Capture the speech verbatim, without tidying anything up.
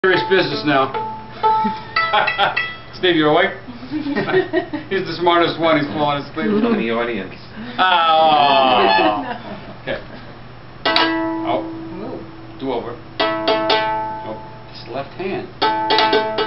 Serious business now. Steve, you awake? He's the smartest one. He's falling asleep. From the audience. Oh. Okay. Oh. Do over. Oh. It's left hand.